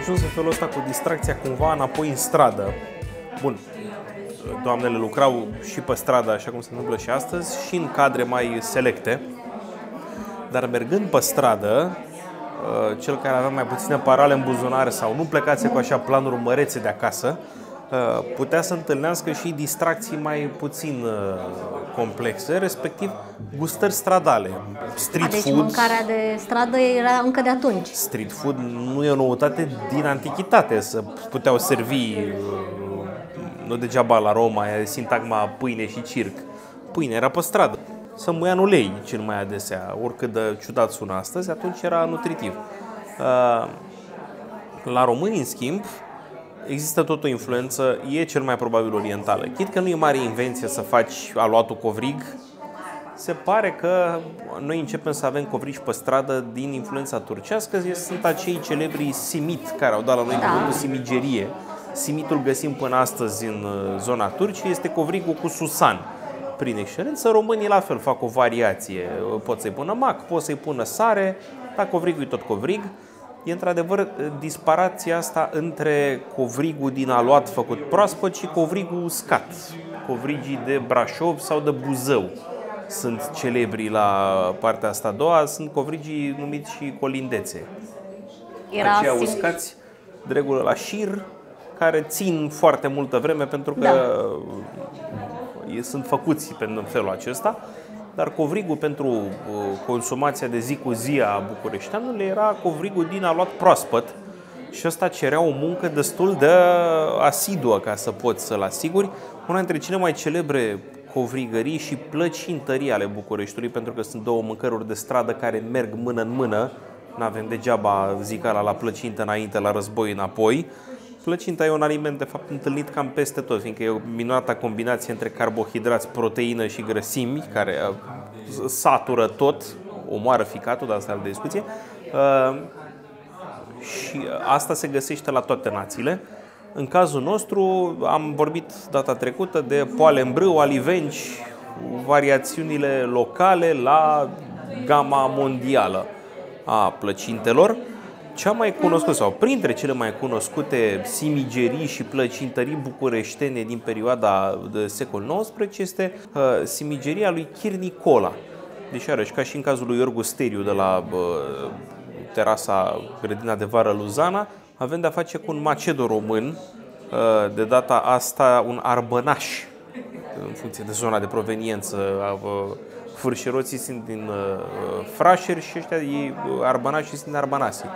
ajuns în felul ăsta cu distracția cumva înapoi în stradă. Bun, doamnele lucrau și pe stradă, așa cum se întâmplă și astăzi, și în cadre mai selecte. Dar mergând pe stradă, cel care avea mai puține parale în buzunar sau nu plecase cu așa planuri mărețe de acasă, putea să întâlnească și distracții mai puțin complexe, respectiv gustări stradale. Street deci food. Mâncarea de stradă era încă de atunci. Street food nu e o noutate din antichitate, să puteau servi, nu degeaba la Roma, e sintagma pâine și circ. Pâine era pe stradă. Să muia în ulei cel mai adesea, oricât de ciudat sună astăzi, atunci era nutritiv. La români, în schimb, există tot o influență, e cel mai probabil orientală. Chit că nu e mare invenție să faci aluatul covrig, se pare că noi începem să avem covrigi pe stradă din influența turcească. Sunt acei celebri simit care au dat la noi cuvântul simigerie. Simitul găsim până astăzi în zona Turciei, este covrigul cu susan. Prin excelență, românii la fel fac o variație. Pot să-i pună mac, pot să-i pună sare, dar covrigul e tot covrig. E într-adevăr disparația asta între covrigul din aluat făcut proaspăt și covrigul uscat. Covrigii de Brașov sau de Buzău sunt celebri la partea asta a doua, sunt covrigii numiți și colindețe. Aceia uscați de regulă la șir, care țin foarte multă vreme pentru că sunt făcuți în felul acesta. Dar covrigul pentru consumația de zi cu zi a bucureșteanului era covrigul din aluat proaspăt și ăsta cerea o muncă destul de asiduă ca să poți să-l asiguri. Una dintre cele mai celebre covrigării și plăcintării ale Bucureștiului, pentru că sunt două mâncăruri de stradă care merg mână în mână. N-avem degeaba zicala la plăcintă înainte, la război înapoi. Plăcinta e un aliment, de fapt, întâlnit cam peste tot, fiindcă e o minunată combinație între carbohidrați, proteină și grăsimi, care satură tot, omoară ficatul, dar asta e altă discuție. Și asta se găsește la toate națiile. În cazul nostru, am vorbit data trecută de poale în brâu, alivenci, variațiunile locale la gama mondială a plăcintelor. Cea mai cunoscută, sau printre cele mai cunoscute simigerii și plăcintării bucureștene din perioada de secol XIX este simigeria lui Chir Nicola. Deci, iarăși, ca și în cazul lui Iorgu Steriu de la terasa Grădina de Vară Luzana, avem de-a face cu un macedo român, de data asta un arbănaș, în funcție de zona de proveniență. Fârșeroții sunt din Frașeri și ăștia arbănașii sunt din Arbanasi.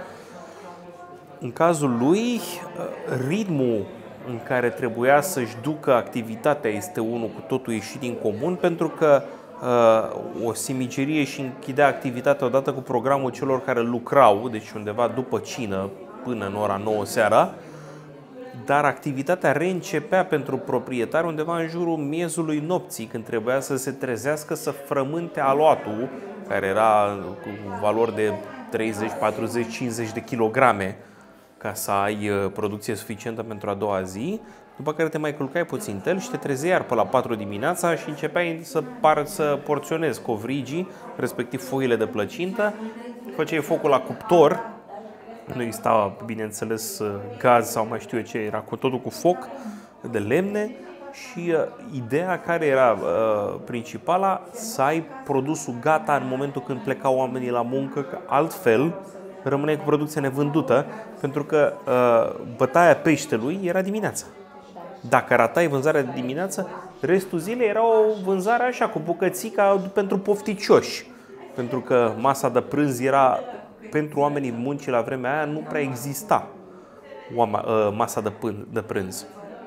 În cazul lui, ritmul în care trebuia să-și ducă activitatea este unul cu totul ieșit din comun, pentru că o simigerie și închidea activitatea odată cu programul celor care lucrau, deci undeva după cină până în ora 9 seara, dar activitatea reîncepea pentru proprietar undeva în jurul miezului nopții, când trebuia să se trezească să frământe aluatul, care era cu valori de 30, 40, 50 de kilograme, ca să ai producție suficientă pentru a doua zi, după care te mai culcai puțin tel și te trezeai iar pe la 4 dimineața și începeai să porționezi covrigii, respectiv foile de plăcintă, făceai focul la cuptor, nu exista, bineînțeles, gaz sau mai știu eu ce, era cu totul cu foc de lemne și ideea care era principala, să ai produsul gata în momentul când plecau oamenii la muncă, că altfel rămâneai cu producția nevândută, pentru că bătaia peștelui era dimineața. Dacă ratai vânzarea de dimineață, restul zilei era o vânzare așa, cu bucățica pentru pofticioși, pentru că masa de prânz era, pentru oamenii muncii la vremea aia, nu prea exista masa de prânz.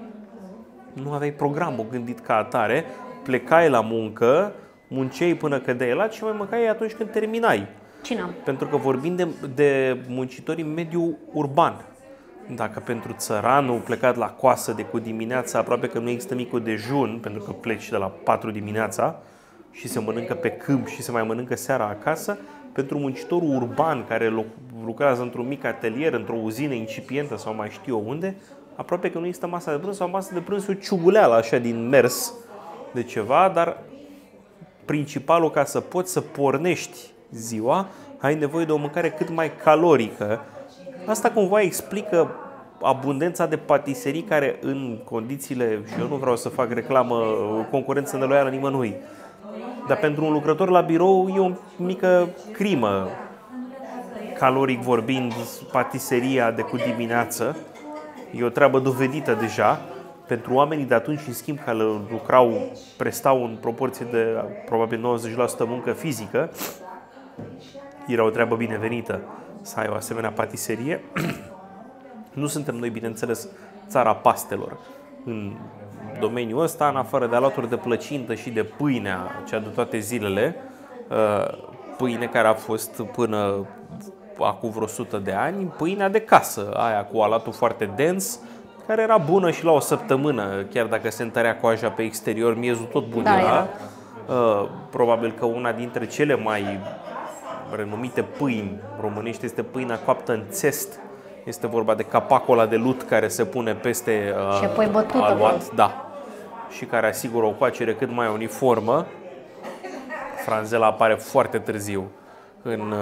Nu aveai programul gândit ca atare, plecai la muncă, munceai până cădeai la și mai mâncai atunci când terminai. Cine? Pentru că vorbim de muncitori în mediul urban. Dacă pentru țăranul plecat la coasă de cu dimineața, aproape că nu există micul dejun, pentru că pleci de la 4 dimineața și se mănâncă pe câmp și se mai mănâncă seara acasă, pentru muncitorul urban care lucrează într-un mic atelier, într-o uzină incipientă sau mai știu eu unde, aproape că nu există masa de prânz sau masa de prânz o ciuguleală așa din mers de ceva, dar principalul, ca să poți să pornești ziua, ai nevoie de o mâncare cât mai calorică Asta cumva explică abundența de patiserii care în condițiile, și eu nu vreau să fac reclamă, concurență neloială nimănui, dar pentru un lucrător la birou e o mică crimă, caloric vorbind, patiseria de cu dimineață. E o treabă dovedită deja. Pentru oamenii de atunci, în schimb, care prestau în proporție de probabil 90% muncă fizică, era o treabă binevenită să ai o asemenea patiserie. Nu suntem noi, bineînțeles, țara pastelor în domeniul ăsta, în afară de alături de plăcintă și de pâinea cea de toate zilele, pâine care a fost până acum vreo 100 de ani, pâinea de casă, aia cu alatul foarte dens, care era bună și la o săptămână, chiar dacă se întărea coaja pe exterior, miezul tot bun era. Probabil că una dintre cele mai renumite pâini românești este pâinea coaptă în țest. Este vorba de capacul ăla de lut care se pune peste și apoi bătută, aluat, da, și care asigură o coacere cât mai uniformă. Franzela apare foarte târziu în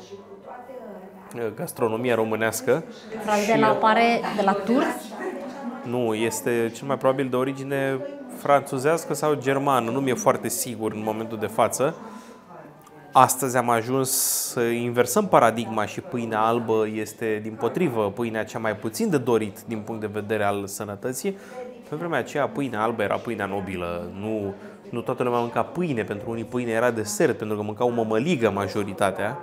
gastronomia românească. Franzela apare de la turci? Nu, este cel mai probabil de origine franțuzească sau germană, nu mi-e foarte sigur în momentul de față. Astăzi am ajuns să inversăm paradigma și pâinea albă este, dimpotrivă, pâinea cea mai puțin de dorit din punct de vedere al sănătății. Pe vremea aceea, pâinea albă era pâinea nobilă. Nu toată lumea mânca pâine, pentru unii pâine era desert, pentru că mâncau mămăligă majoritatea.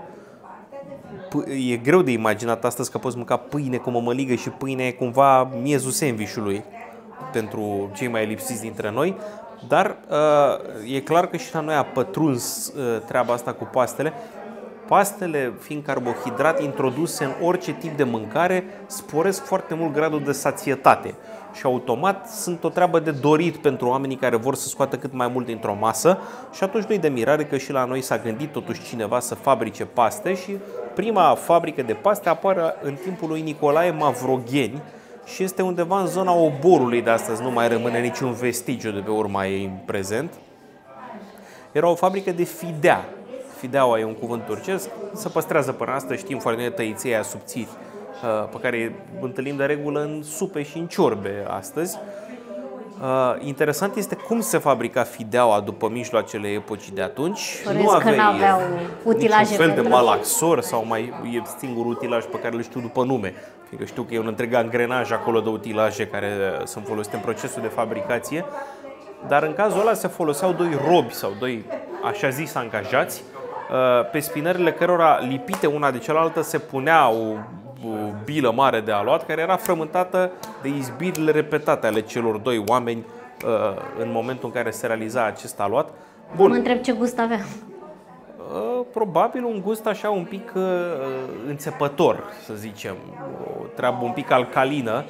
E greu de imaginat astăzi că poți mânca pâine cu mămăligă și pâine e cumva miezul sandwich-ului pentru cei mai lipsiți dintre noi. Dar e clar că și la noi a pătruns treaba asta cu pastele. Pastele, fiind carbohidrat introduse în orice tip de mâncare, sporesc foarte mult gradul de sațietate și automat sunt o treabă de dorit pentru oamenii care vor să scoată cât mai mult dintr-o masă. Și atunci nu-i de mirare că și la noi s-a gândit totuși cineva să fabrice paste și prima fabrică de paste apare în timpul lui Nicolae Mavrogheni și este undeva în zona Oborului de astăzi, nu mai rămâne niciun vestigiu de pe urma ei în prezent. Era o fabrică de fidea. Fideaua e un cuvânt turcesc, se păstrează până astăzi, știm foarte bine tăiții aia subțiri, pe care îi întâlnim de regulă în supe și în ciorbe astăzi. Interesant este cum se fabrica fideaua după mijloacele epocii de atunci. Nu aveau utilaje niciun fel de malaxor sau mai e singurul utilaj pe care îl știu după nume. Fiindcă știu că e un întreg angrenaj acolo de utilaje care sunt folosite în procesul de fabricație. Dar în cazul ăla se foloseau doi robi sau doi așa zis angajați, pe spinările cărora lipite una de cealaltă se punea o bilă mare de aluat care era frământată de izbirile repetate ale celor doi oameni în momentul în care se realiza acest aluat. Bun. Mă întreb ce gust avea. Probabil un gust așa un pic înțepător, să zicem, o treabă un pic alcalină.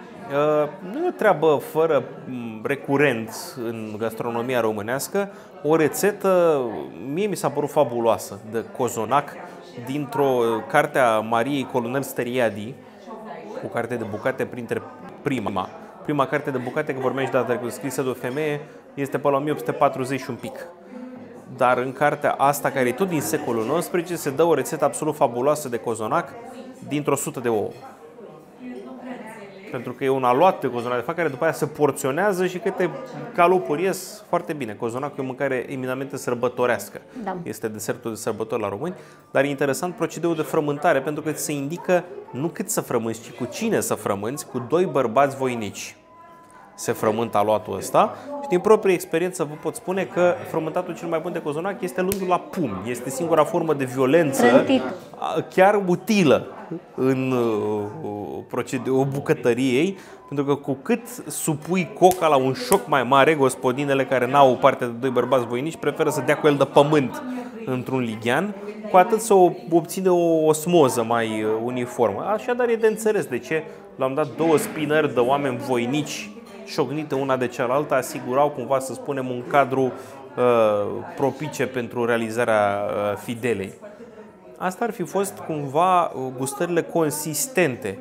Nu e o treabă fără recurent în gastronomia românească. O rețetă, mie mi s-a părut fabuloasă, de cozonac, dintr-o carte a Mariei Colonel Steriadi, o carte de bucate printre prima carte de bucate, că vorbește data trecută, scrisă de o femeie, este pe la 1840 și un pic. Dar în cartea asta, care e tot din secolul XIX, se dă o rețetă absolut fabuloasă de cozonac dintr-o sută de ouă. Pentru că e un aluat de cozonac de fapt care după aia se porționează și câte calopuri ies foarte bine. Cozonacul e o mâncare eminamente sărbătorească. Da. Este desertul de sărbători la români, dar e interesant procedeul de frământare pentru că se indică nu cât să frămânți, ci cu cine să frămânți, cu doi bărbați voinici. Se frământă aluatul ăsta și din proprie experiență vă pot spune că frământatul cel mai bun de cozonac este luându-l la pumni. Este singura formă de violență chiar utilă în o bucătăriei, pentru că cu cât supui coca la un șoc mai mare, gospodinele care n-au parte de doi bărbați voinici preferă să dea cu el de pământ într-un lighean, cu atât să obține o osmoză mai uniformă. Așadar e de înțeles de ce l-am dat două spinări de oameni voinici șocnite una de cealaltă, asigurau cumva, să spunem, un cadru propice pentru realizarea fidelei. Asta ar fi fost cumva gustările consistente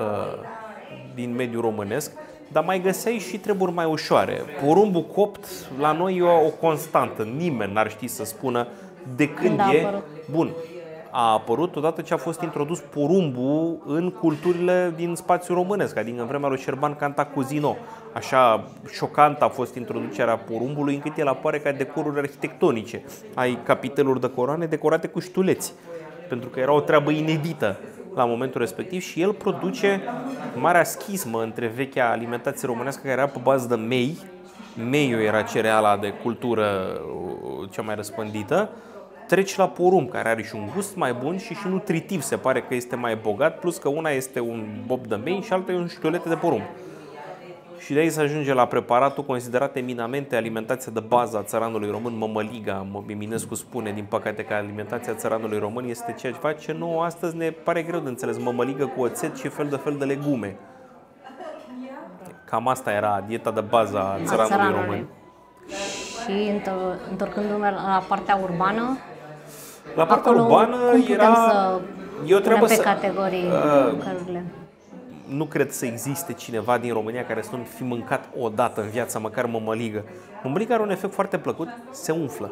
din mediul românesc, dar mai găseai și treburi mai ușoare. Porumbul copt la noi e o constantă, nimeni n-ar ști să spună de când e bun. a apărut odată ce a fost introdus porumbul în culturile din spațiul românesc, adică în vremea lui Șerban Cantacuzino. Așa șocant a fost introducerea porumbului, încât el apare ca decoruri arhitectonice. Ai capiteluri de coroane decorate cu ștuleți, pentru că era o treabă inedită la momentul respectiv și el produce marea schismă între vechea alimentație românească, care era pe bază de mei. Meiul era cereala de cultură cea mai răspândită. Treci la porumb, care are și un gust mai bun și nutritiv, se pare că este mai bogat, plus că una este un bob de mei și alta e un știolete de porumb. Și de aici se ajunge la preparatul considerat eminamente alimentația de bază a țăranului român, mămăliga. Eminescu spune, din păcate, că alimentația țăranului român este ceea ce face nouă astăzi ne pare greu de înțeles, mămăligă cu oțet și fel de legume. Cam asta era dieta de bază a țăranului român. Și întorcându-mă la partea urbană, la partea acolo urbană cum putem era să punem pe să categorii mâncărurile? Nu cred să existe cineva din România care să nu fi mâncat odată în viața măcar mămăligă. Mămăliga are un efect foarte plăcut, se umflă,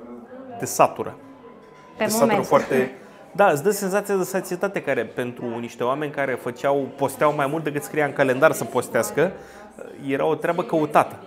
te satură. Pe moment. Da, îți dă senzația de sațietate, care pentru niște oameni care posteau mai mult decât scria în calendar să postească, era o treabă căutată.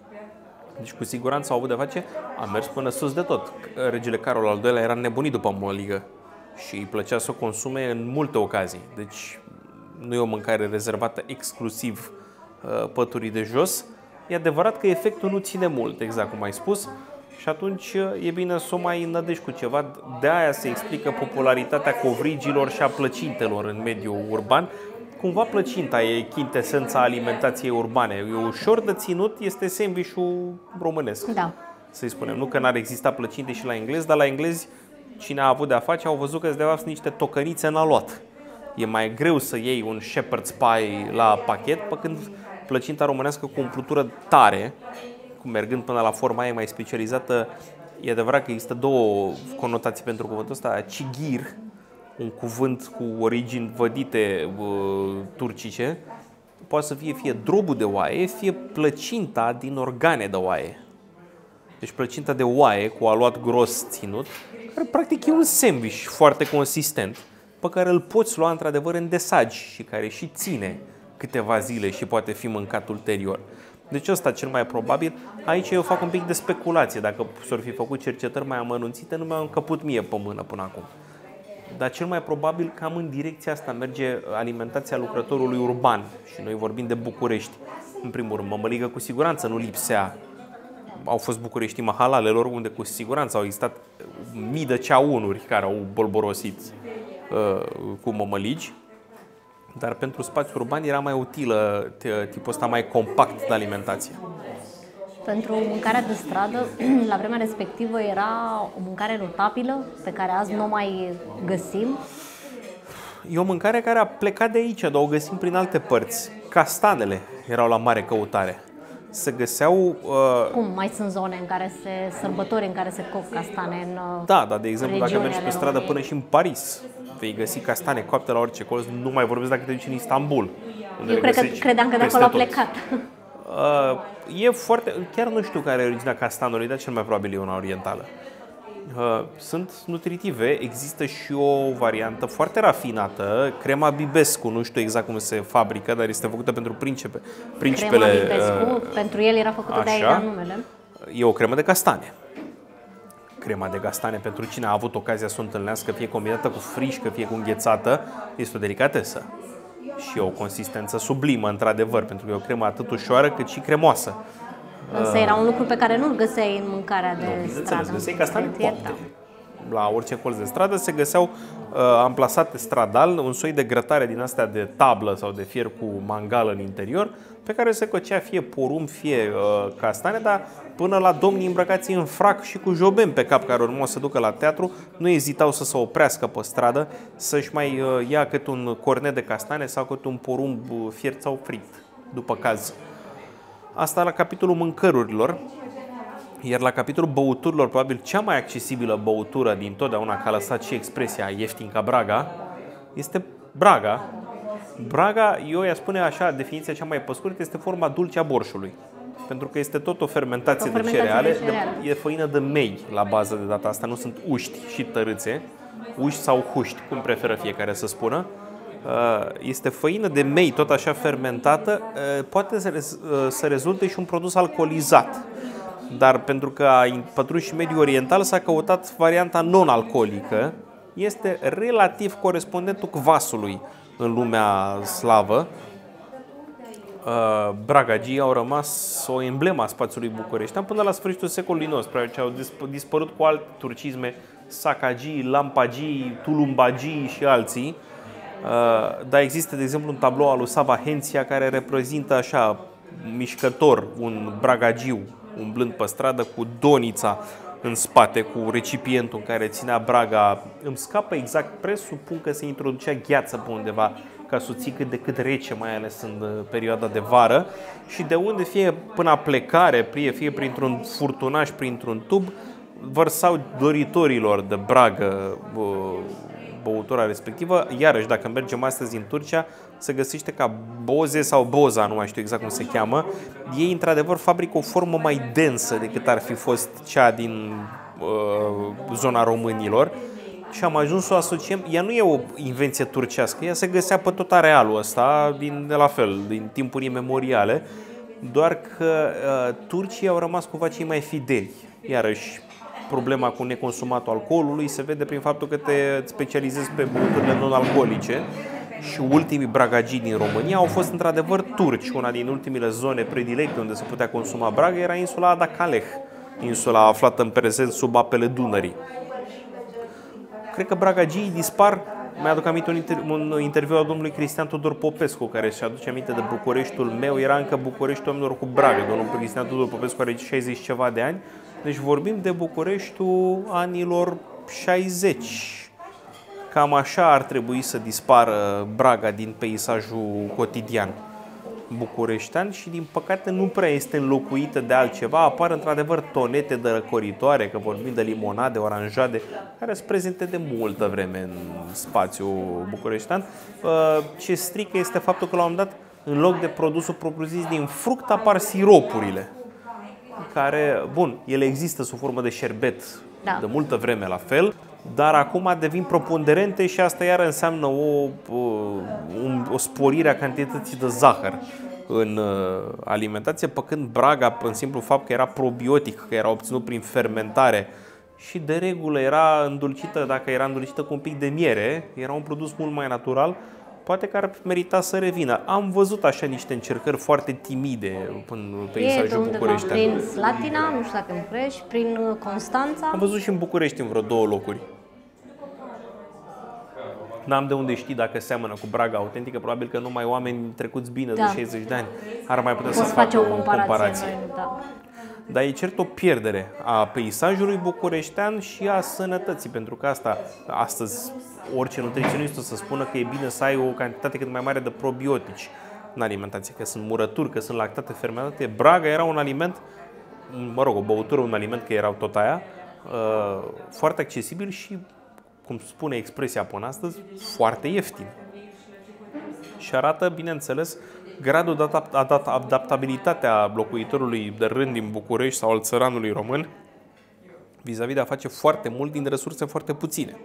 Deci cu siguranță au avut de face, a mers până sus de tot. Regele Carol al II-lea era nebunit după mămăligă și îi plăcea să o consume în multe ocazii. Deci nu e o mâncare rezervată exclusiv păturii de jos. E adevărat că efectul nu ține mult, exact cum ai spus, și atunci e bine să o mai înădești cu ceva. De aia se explică popularitatea covrigilor și a plăcintelor în mediul urban. Cumva plăcinta e chintesența alimentației urbane. E ușor de ținut, este sandwich-ul românesc. Da. Să-i spunem. Nu că n-ar exista plăcinte și la englezi, dar la englezi cine a avut de-a face au văzut că de fapt sunt niște tocănițe în aluat. E mai greu să iei un shepherd's pie la pachet, pe când plăcinta românească cu umplutură tare, mergând până la forma ei mai specializată, e adevărat că există două conotații pentru cuvântul ăsta. Cigir, un cuvânt cu origini vădite turcice, poate să fie drobul de oaie, fie plăcinta din organe de oaie. Deci plăcinta de oaie cu aluat gros ținut, care practic e un sandwich foarte consistent, pe care îl poți lua într-adevăr în desagi și care și ține câteva zile și poate fi mâncat ulterior. Deci ăsta cel mai probabil. Aici eu fac un pic de speculație. Dacă s-ar fi făcut cercetări mai amănunțite, nu mi-au încăput mie pe mână până acum. Dar cel mai probabil cam în direcția asta merge alimentația lucrătorului urban. Și noi vorbim de București. În primul rând, mămăligă cu siguranță nu lipsea. Au fost bucureștii mahalalelor, unde cu siguranță au existat mii de ceaunuri care au bolborosit cu mămăligi. Dar pentru spațiul urban era mai utilă tipul ăsta mai compact de alimentație. Pentru mâncarea de stradă, la vremea respectivă, era o mâncare notabilă, pe care azi nu o mai găsim. E o mâncare care a plecat de aici, dar o găsim prin alte părți. Castanele erau la mare căutare. Se găseau... Cum? Mai sunt zone în care sărbători în care se coc castane în Da, dar de exemplu, dacă mergi pe stradă până și în Paris, vei găsi castane coapte la orice colț, nu mai vorbesc dacă te duci în Istanbul. Eu credeam că de acolo a plecat. E foarte... Chiar nu știu care e originea castanului, dar cel mai probabil e una orientală. Sunt nutritive, există și o variantă foarte rafinată, crema Bibescu, nu știu exact cum se fabrică, dar este făcută pentru principele... Crema Bibescu, pentru el era făcută de aia numele. E o cremă de castane. Crema de castane, pentru cine a avut ocazia să o întâlnească, fie combinată cu frișcă, fie cu înghețată, este o delicatesă. Și o consistență sublimă, într-adevăr, pentru că e o cremă atât ușoară cât și cremoasă. Însă era un lucru pe care nu-l găseai în mâncarea de stradă. Găseai castane coapte. La orice colț de stradă se găseau amplasate stradal, un soi de grătare din astea de tablă sau de fier cu mangală în interior, pe care se cocea fie porumb, fie castane, dar până la domnii îmbrăcați în frac și cu joben pe cap, care urmau să ducă la teatru, nu ezitau să se oprească pe stradă, să-și mai ia cât un cornet de castane sau cât un porumb fiert sau frit, după caz. Asta la capitolul mâncărurilor. Iar la capitolul băuturilor, probabil cea mai accesibilă băutură din totdeauna, că a lăsat și expresia ieftin ca Braga, este Braga. Braga, eu i-aș spune așa, definiția cea mai pe scurt, este forma dulce a borșului. Pentru că este tot o fermentație de cereale, e făină de mei la bază de data asta, nu sunt uști și tărâțe, uși sau huști, cum preferă fiecare să spună. Este făină de mei, tot așa fermentată, poate să rezulte și un produs alcoolizat. Dar pentru că a pătruns și mediul oriental, s-a căutat varianta non-alcoolică. Este relativ corespondentul cvasului în lumea slavă. Bragagii au rămas o emblemă a spațiului bucureștean până la sfârșitul secolului XIX, ce au dispărut cu alte turcisme, sacagii, lampagii, tulumbagii și alții. Dar există, de exemplu, un tablou al lui Sava Henția care reprezintă așa mișcător un bragagiu umblând pe stradă cu donița în spate, cu recipientul în care ținea braga. Îmi scapă exact, presupun că se introducea gheață pe undeva ca să o ții cât de cât rece, mai ales în perioada de vară, și de unde fie până la plecare, fie printr-un furtunaș, printr-un tub, vărsau doritorilor de bragă băutura respectivă. Iarăși, dacă mergem astăzi în Turcia, se găsește ca boze sau boza, nu mai știu exact cum se cheamă. Ei, într-adevăr, fabrică o formă mai densă decât ar fi fost cea din zona românilor și am ajuns să o asociem. Ea nu e o invenție turcească, ea se găsea pe tot arealul ăsta, de la fel, din timpuri imemoriale, doar că turcii au rămas cumva cei mai fideli. Iarăși, problema cu neconsumatul alcoolului se vede prin faptul că te specializezi pe băuturile non-alcoolice și ultimii bragagii din România au fost într-adevăr turci. Una din ultimele zone predilecte unde se putea consuma bragă era insula Ada Caleh, insula aflată în prezent sub apele Dunării. Cred că bragagii dispar. Mi-aduc aminte un interviu al domnului Cristian Tudor Popescu, care își aduce aminte de Bucureștiul meu. Era încă Bucureștiul oamenilor cu bragă. Domnul Cristian Tudor Popescu are 60 ceva de ani. Deci vorbim de Bucureștiul anilor 60. Cam așa ar trebui să dispară braga din peisajul cotidian bucureștean și din păcate nu prea este înlocuită de altceva. Apar într-adevăr tonete de răcoritoare, că vorbim de limonade, oranjade, care sunt prezente de multă vreme în spațiul bucureștean. Ce strică este faptul că la un moment dat, în loc de produsul propriu-zis din fruct, apar siropurile, care, bun, ele există sub formă de șerbet de multă vreme la fel, dar acum devin preponderente și asta iar înseamnă o sporire a cantității de zahăr în alimentație, păcând braga, în simplu fapt că era probiotic, că era obținut prin fermentare și de regulă era îndulcită, dacă era îndulcită cu un pic de miere, era un produs mult mai natural, poate că ar merita să revină. Am văzut așa niște încercări foarte timide în peisajul bucureștean. Prin Slatina, nu știu dacă în București, prin Constanța. Am văzut și în București în vreo 2 locuri. N-am de unde ști dacă seamănă cu braga autentică, probabil că numai oameni trecuți bine de 60 de ani ar mai putea să facă o comparație. Dar e cert o pierdere a peisajului bucureștean și a sănătății, pentru că astăzi orice nutriționist o să spună că e bine să ai o cantitate cât mai mare de probiotici în alimentație, că sunt murături, că sunt lactate fermentate. Braga era un aliment, o băutură, un aliment, că erau tot aia, foarte accesibil și, cum spune expresia până astăzi, foarte ieftin. Și arată, bineînțeles, gradul de adaptabilitate a locuitorului de rând din București sau al țăranului român vis-a-vis de a face foarte mult din resurse foarte puține.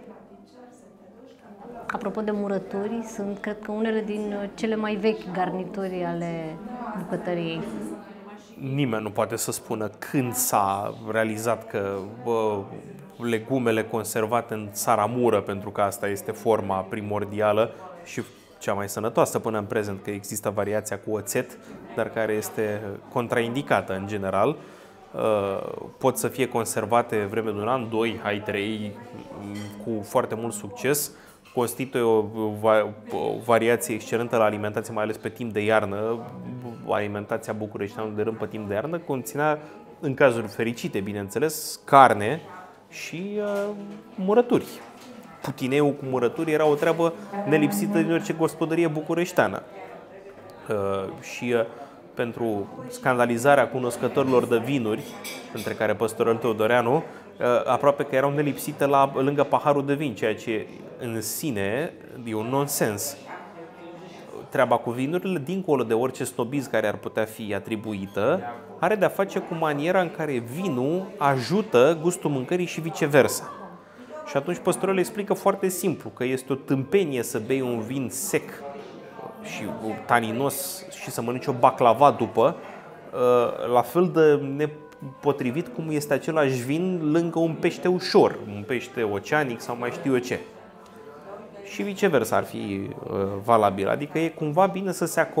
Apropo de murături, sunt, cred că, unele din cele mai vechi garnituri ale bucătăriei. Nimeni nu poate să spună când s-a realizat că legumele conservate în țaramură, pentru că asta este forma primordială și cea mai sănătoasă până în prezent, că există variația cu oțet, dar care este contraindicată în general. Pot să fie conservate vreme de un an, 2, 3, cu foarte mult succes. Constituie o variație excelentă la alimentație, mai ales pe timp de iarnă. Alimentația bucureșteană de rând pe timp de iarnă conținea, în cazuri fericite, bineînțeles, carne și murături. Putineu cu murături era o treabă nelipsită din orice gospodărie bucureșteană. Și pentru scandalizarea cunoscătorilor de vinuri, între care Păstorel Teodoreanu, aproape că erau nelipsite lângă paharul de vin, ceea ce în sine e un nonsens. Treaba cu vinurile, dincolo de orice snobism care ar putea fi atribuită, are de-a face cu maniera în care vinul ajută gustul mâncării și viceversa. Și atunci păstorul explică foarte simplu că este o tâmpenie să bei un vin sec și taninos și să mănânci o baclava după, la fel de nepotrivit cum este același vin lângă un pește ușor, un pește oceanic sau mai știu eu ce. Și viceversa ar fi valabil, adică e cumva bine să se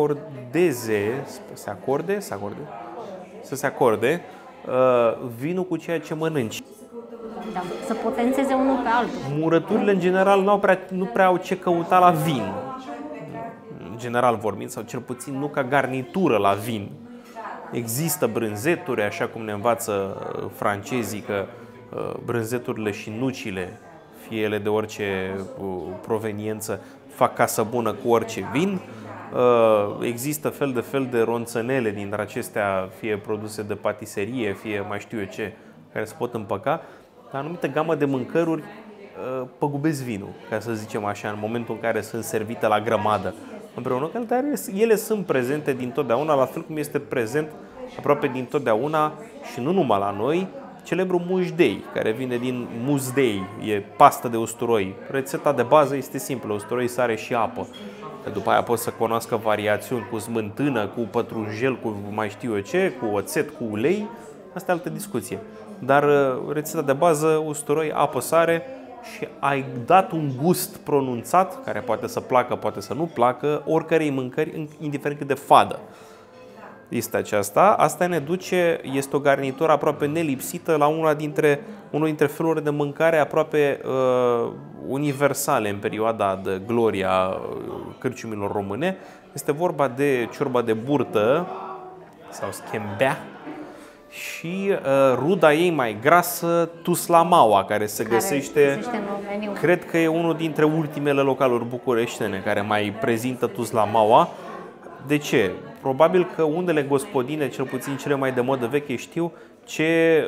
acorde vinul cu ceea ce mănânci. Da, să potențeze unul pe altul. Murăturile în general nu prea au ce căuta la vin, în general vorbind, sau cel puțin nu ca garnitură la vin. Există brânzeturi, așa cum ne învață francezii, că brânzeturile și nucile, fie ele de orice proveniență, fac casă bună cu orice vin. Există fel de ronțănele dintre acestea, fie produse de patiserie, fie mai știu eu ce, care se pot împăca. Dar anumită gamă de mâncăruri păgubesc vinul, ca să zicem așa, în momentul în care sunt servite la grămadă împreună cu dar ele sunt prezente dintotdeauna, la fel cum este prezent aproape dintotdeauna și nu numai la noi, celebrul mușdei, care vine din muzdei, e pastă de usturoi. Rețeta de bază este simplă, usturoi, sare și apă. Că după aia poți să cunoască variațiuni cu smântână, cu pătrunjel, cu mai știu eu ce, cu oțet, cu ulei. Asta e altă discuție. Dar rețeta de bază, usturoi, apă, sare și ai dat un gust pronunțat, care poate să placă, poate să nu placă, oricărei mâncări, indiferent cât de fadă este aceasta. Asta ne duce, este o garnitură aproape nelipsită la unul dintre felurile de mâncare aproape universale în perioada de gloria cârciumilor române. Este vorba de ciorba de burtă sau schembea și ruda ei mai grasă, tuslamaua, care se găsește în meniu. Cred că e unul dintre ultimele localuri bucureștene care mai prezintă tuslamaua. De ce? Probabil că unele gospodine, cel puțin cele mai de modă veche, știu ce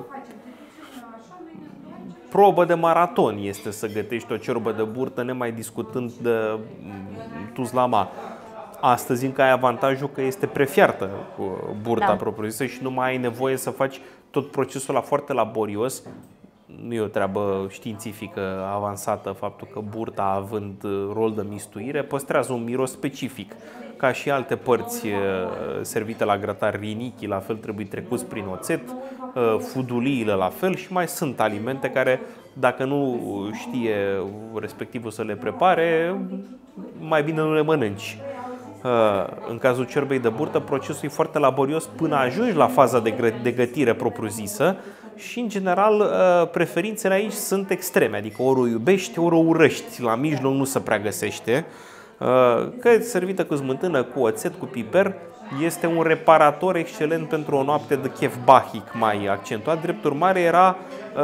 probă de maraton este să gătești o ciorbă de burtă, nemai discutând de tuzlama. Astăzi încă ai avantajul că este prefiartă burta propriu-zisă și nu mai ai nevoie să faci tot procesul ăla foarte laborios. Nu e o treabă științifică avansată faptul că burta, având rol de mistuire, păstrează un miros specific. Ca și alte părți servite la grătar, rinichii la fel trebuie trecuți prin oțet, fuduliile la fel și mai sunt alimente care, dacă nu știe respectivul să le prepare, mai bine nu le mănânci. În cazul ciorbei de burtă, procesul e foarte laborios până ajungi la faza de gătire propriu-zisă și, în general, preferințele aici sunt extreme, adică ori o iubești, ori o urăști, la mijloc nu se prea găsește. Că e servită cu smântână, cu oțet, cu piper, este un reparator excelent pentru o noapte de chef bahic mai accentuat. Drept urmare, era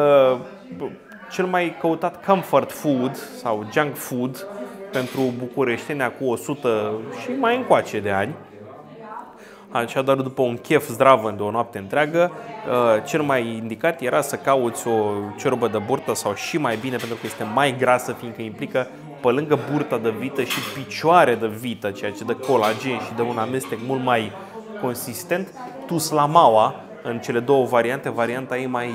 cel mai căutat comfort food sau junk food pentru bucureștenea cu 100 și mai încoace de ani. Așadar, după un chef zdravăn de o noapte întreagă, cel mai indicat era să cauți o ciorbă de burtă sau și mai bine, pentru că este mai grasă, fiindcă implică pe lângă burta de vită și picioare de vită, ceea ce dă colagen și dă un amestec mult mai consistent, tuslamaua în cele două variante, varianta ei mai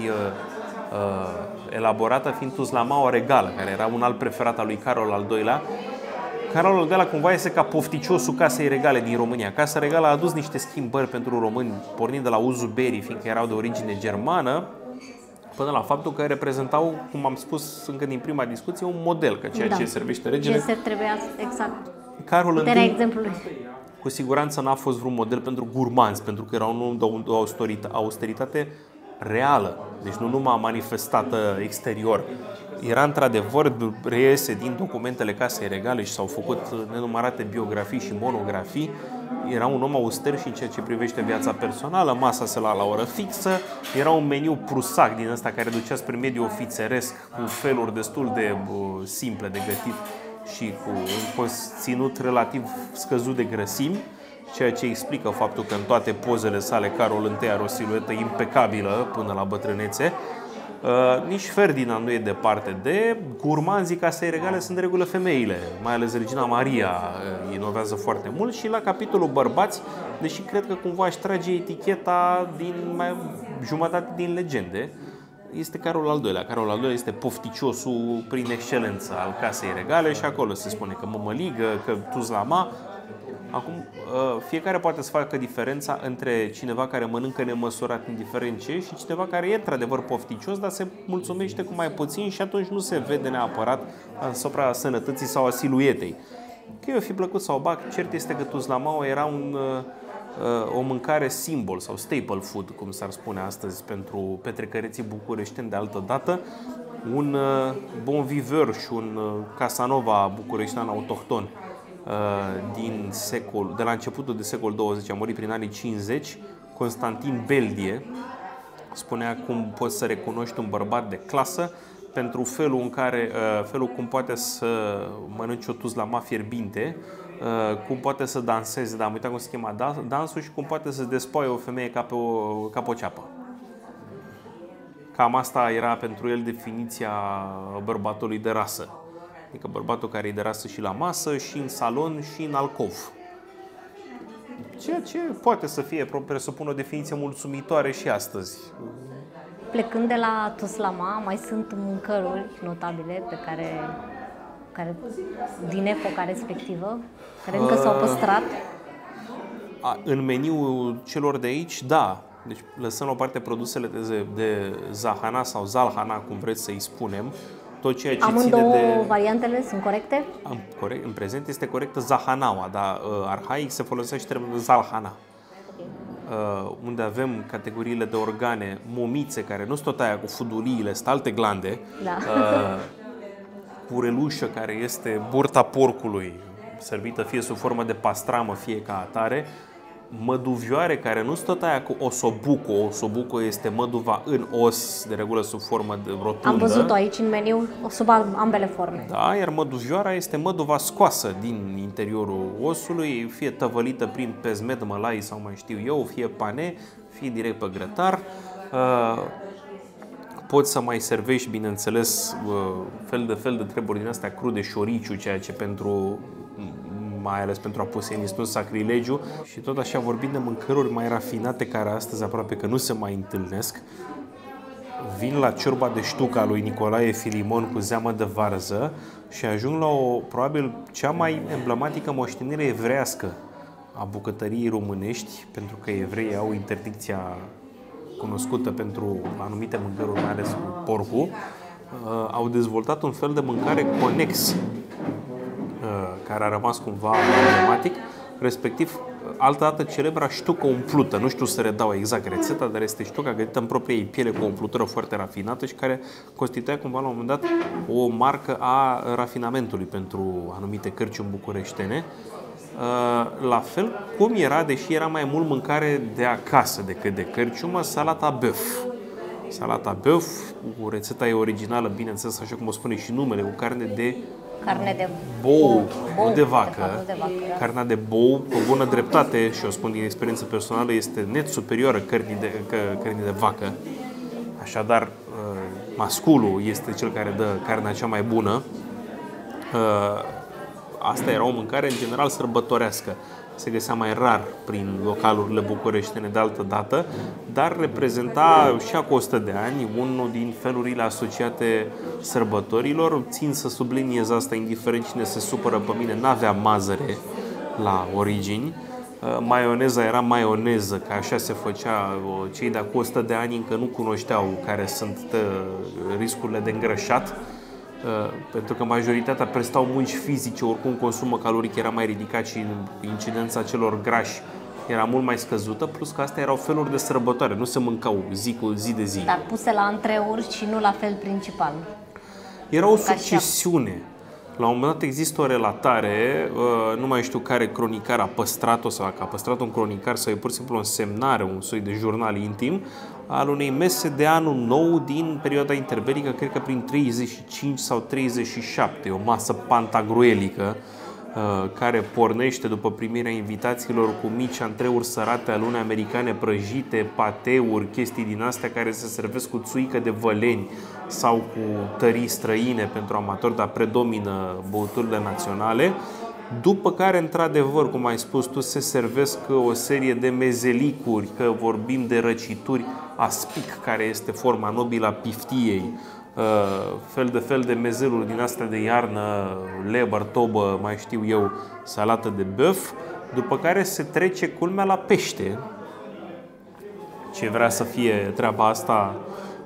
elaborată fiind tuslamaua regală, care era un alt preferat al lui Carol al II-lea. Carol al II-lea cumva este ca pofticiosul casei regale din România. Casa regală a adus niște schimbări pentru români, pornind de la uzul berii, fiindcă erau de origine germană, până la faptul că reprezentau, cum am spus încă din prima discuție, un model, că ceea ce servește regele. Ce se trebuia, exact. Carol Puterea exemplului. Cu siguranță n-a fost vreun model pentru gurmanzi, pentru că era un om de o austeritate reală, deci nu numai manifestată exterior. Era într-adevăr, reiese din documentele Casei Regale și s-au făcut nenumărate biografii și monografii. Era un om auster și în ceea ce privește viața personală, masa se lua la oră fixă, era un meniu prusac din ăsta care ducea spre mediul ofițeresc, cu feluri destul de simple de gătit și cu un conținut relativ scăzut de grăsimi, ceea ce explică faptul că în toate pozele sale Carol I are o siluetă impecabilă până la bătrânețe. Nici Ferdinand nu e departe de gurmanzii Casei Regale, sunt de regulă femeile, mai ales Regina Maria inovează foarte mult. Și la capitolul bărbați, deși cred că cumva își trage eticheta din jumătate din legende, este Carol al II-lea. Carol al II-lea este pofticiosul prin excelență al casei regale și acolo se spune că mămăligă, că tuzlama. Acum, fiecare poate să facă diferența între cineva care mănâncă nemăsurat indiferent ce și cineva care e într-adevăr pofticios, dar se mulțumește cu mai puțin și atunci nu se vede neapărat asupra sănătății sau a siluetei. Că eu fi plăcut sau bac, cert este că tuzlamaua era o mâncare simbol sau staple food, cum s-ar spune astăzi, pentru petrecăreții bucureșteni de altă dată, un bon viveur și un Casanova bucureștean autohton de la începutul de secol 20, a murit prin anii 50, Constantin Beldie, spunea cum poți să recunoști un bărbat de clasă pentru felul cum poate să mănânci o tuzlama fierbinte, cum poate să danseze, dar am uitat cum se chema dansul, și cum poate să despoie o femeie ca pe o ceapă. Cam asta era pentru el definiția bărbatului de rasă. Adică bărbatul care e de rasă și la masă, și în salon, și în alcov. Ceea ce poate să fie, presupun, o definiție mulțumitoare și astăzi. Plecând de la tuzlama, mai sunt mâncăruri notabile pe care din epoca respectivă, care încă s-au păstrat? În meniul celor de aici, da. Deci lăsăm la o parte produsele de zahana sau zalhana, cum vreți să-i spunem. Tot ceea ce amândouă variantele sunt corecte? Corect, în prezent este corectă zahanaua, dar arhaic se folosește termenul zalhana. Unde avem categoriile de organe, momițe, care nu sunt tot aia cu fuduliile, sunt alte glande, da. Curelușă, care este burta porcului, servită fie sub formă de pastramă, fie ca atare, măduvioare, care nu sunt tot aia cu osobuco. Osobuco este măduva în os, de regulă sub formă de rotundă. Am văzut-o aici în meniu, sub ambele forme. Da, iar măduvioara este măduva scoasă din interiorul osului, fie tăvălită prin pezmet, mălai sau mai știu eu, fie pane, fie direct pe grătar. Poți să mai servești, bineînțeles, fel de treburi din astea crude, șoriciu, ceea ce mai ales pentru apusenii, un sacrilegiu. Și tot așa, vorbind de mâncăruri mai rafinate, care astăzi aproape că nu se mai întâlnesc, vin la ciorba de ștuca lui Nicolae Filimon cu zeamă de varză și ajung la probabil cea mai emblematică moștenire evrească a bucătăriei românești, pentru că evreii au interdicția cunoscută pentru anumite mâncăruri, mai ales cu porcul. Au dezvoltat un fel de mâncare conex care a rămas cumva emblematic, respectiv altădată celebra ștucă umplută. Nu știu să redau exact rețeta, dar este ștuca gătită în propria ei piele cu o umplutură foarte rafinată și care constituia cumva la un moment dat o marcă a rafinamentului pentru anumite cărciuni bucureștene. La fel cum era, deși era mai mult mâncare de acasă decât de cărciumă, salata bœuf. Salata bœuf, cu rețeta e originală, bineînțeles, așa cum o spune și numele, cu carne de bou, nu de vacă. Da. Carnea de bou, cu bună dreptate, și o spun din experiență personală, este net superioară cărnii de vacă. Așadar, masculul este cel care dă carnea cea mai bună. Asta era o mâncare, în general, sărbătorească. Se găsea mai rar prin localurile bucureștene de altă dată, dar reprezenta și acum 100 de ani unul din felurile asociate sărbătorilor. Țin să subliniez asta, indiferent cine se supără pe mine, n-avea mazăre la origini. Maioneza era maioneză, că așa se făcea. Cei de acum 100 de ani încă nu cunoșteau care sunt riscurile de îngrășat, pentru că majoritatea prestau munci fizice, oricum consumul caloric era mai ridicat și incidența celor grași era mult mai scăzută, plus că astea erau feluri de sărbătoare, nu se mâncau zi de zi. Dar puse la întreuri și nu la fel principal. Era o succesiune. La un moment dat există o relatare, nu mai știu care cronicar a păstrat-o sau că a păstrat un cronicar sau e pur și simplu o însemnare, un soi de jurnal intim, al unei mese de anul nou din perioada interbelică, cred că prin 35 sau 37, o masă pantagruelică care pornește după primirea invitațiilor cu mici antreuri sărate alune americane prăjite, pateuri, chestii din astea care se servesc cu țuică de văleni sau cu tării străine pentru amatori, dar predomină băuturile naționale. După care, într-adevăr, cum ai spus tu, se servesc o serie de mezelicuri, că vorbim de răcituri, aspic, care este forma nobilă a piftiei, fel de mezeluri din astea de iarnă, leber, tobă, mai știu eu, salată de băf, după care se trece culmea la pește. Ce vrea să fie treaba asta,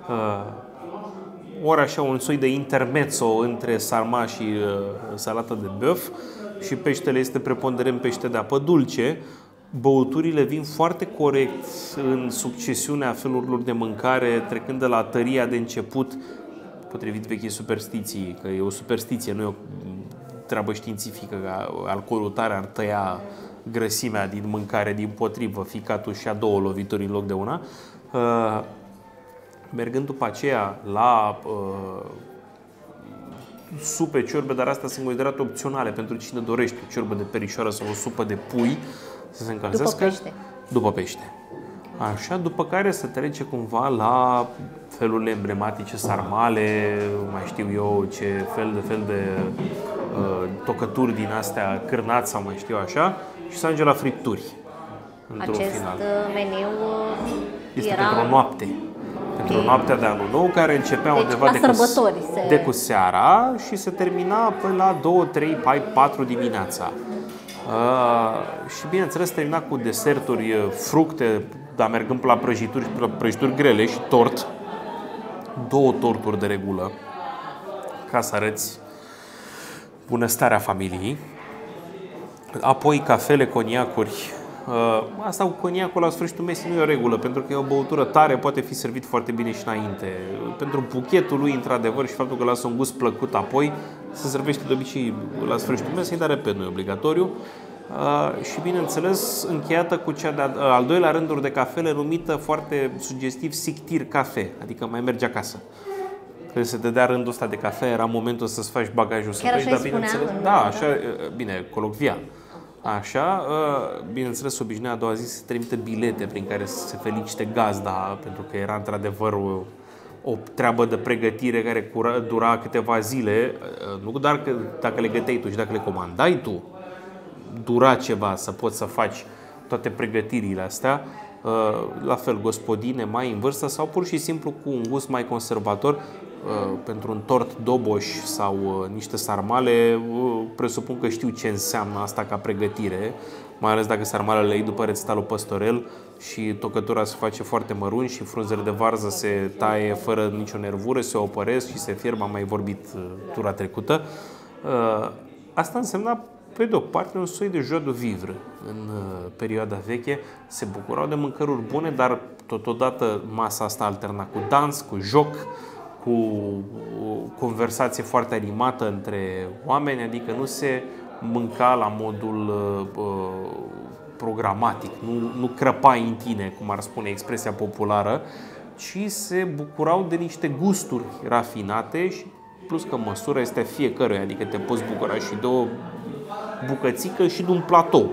ori așa un soi de intermezzo între sarma și salată de băf, și peștele este preponderent pește de apă dulce. Băuturile vin foarte corect în succesiunea felurilor de mâncare, trecând de la tăria de început, potrivit vechii superstiții, că e o superstiție, nu e o treabă științifică, că alcoolul tare ar tăia grăsimea din mâncare, dimpotrivă, ficatul și a două lovituri în loc de una. Mergând după aceea la supe, ciorbe, dar astea sunt considerate opționale pentru cine dorește o ciorbă de perișoară sau o supă de pui să se încălzească. După pește. După pește. Așa, după care se trece cumva la felurile emblematice, sarmale, mai știu eu ce fel de tocături din astea, cârnați sau mai știu așa, și se ajunge la fripturi. Acest final. meniu este era pentru o noapte. Pentru noaptea de anul nou, care începea deci undeva de cu seara și se termina până la 2, 3, 4 dimineața. Și bineînțeles termina cu deserturi, fructe, dar mergând la prăjituri grele și tort. 2 torturi de regulă, ca să arăți bunăstarea familiei. Apoi cafele, coniacuri. Asta cu coniacul la sfârșitul mesei nu e o regulă, pentru că e o băutură tare, poate fi servit foarte bine și înainte. Pentru buchetul lui, într-adevăr, și faptul că lasă un gust plăcut apoi, se servește de obicei la sfârșitul mesei, dar repet, nu e obligatoriu. Și bineînțeles, încheiată cu cea al doilea rânduri de cafele, numită foarte sugestiv sictir cafe, adică mai mergi acasă. Când se dădea rândul ăsta de cafea, era momentul să-ți faci bagajul să pleci, dar bineînțeles, da, așa, bine, colocvial. Așa, bineînțeles, obișnuia a doua zi să trimite bilete prin care să se felicite gazda, pentru că era într-adevăr o treabă de pregătire care dura câteva zile, nu doar că dacă le găteai tu și dacă le comandai tu, dura ceva să poți să faci toate pregătirile astea. La fel, gospodine mai în vârstă sau pur și simplu cu un gust mai conservator, pentru un tort doboș sau niște sarmale, presupun că știu ce înseamnă asta ca pregătire, mai ales dacă sarmalele le iei după rețeta lui Păstorel și tocătura se face foarte mărunt și frunzele de varză se taie fără nicio nervură, se opăresc și se fierb, am mai vorbit tura trecută. Asta însemna, pe de o parte, un soi de joie de vivre în perioada veche. Se bucurau de mâncăruri bune, dar totodată masa asta alterna cu dans, cu joc, cu conversație foarte animată între oameni, adică nu se mânca la modul programatic, nu crăpai în tine, cum ar spune expresia populară, ci se bucurau de niște gusturi rafinate și plus că măsura este fiecăruia, adică te poți bucura și de o bucățică și de un platou.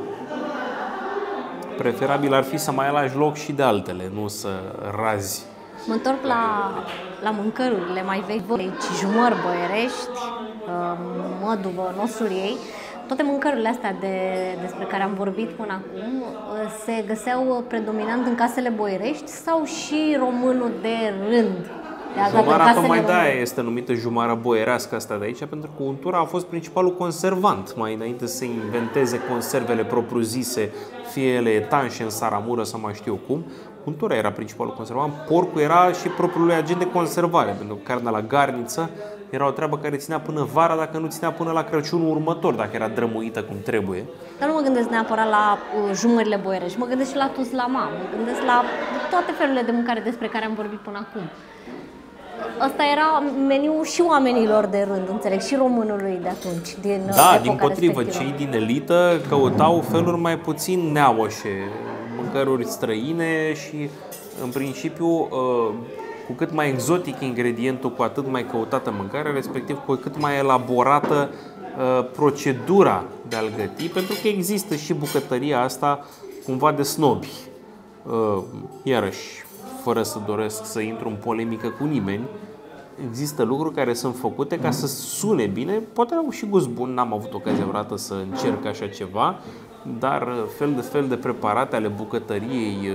Preferabil ar fi să mai lași loc și de altele, nu să razi. Mă întorc la mâncărurile mai vechi, jumări boierești, măduvă, nosuri ei. Toate mâncărurile astea despre care am vorbit până acum se găseau predominant în casele boierești sau și românul de rând? Jumara tocmai de-aia este numită jumară boierească asta de aici, pentru că untura a fost principalul conservant mai înainte să inventeze conservele propriu-zise, fie ele etanșe în saramură sau mai știu cum. Untura era principalul conservant, porcul era și propriul lui agent de conservare, pentru că carnea la garniță era o treabă care ținea până vara, dacă nu ținea până la Crăciunul următor, dacă era drămuită cum trebuie. Dar nu mă gândesc neapărat la jumările boierești, mă gândesc și la tuslama, mă gândesc la toate felurile de mâncare despre care am vorbit până acum. Asta era meniul și oamenilor de rând, înțeleg, și românului de atunci, din da, dimpotrivă, cei din elită căutau feluri mai puțin neauășe, mâncăruri străine și, în principiu, cu cât mai exotic ingredientul, cu atât mai căutată mâncarea, respectiv cu cât mai elaborată procedura de a-l găti, pentru că există și bucătăria asta cumva de snobi. Iarăși, fără să doresc să intru în polemică cu nimeni, Există lucruri care sunt făcute ca să sune bine, poate au și gust bun, n-am avut ocazia vreodată să încerc așa ceva, dar fel de preparate ale bucătăriei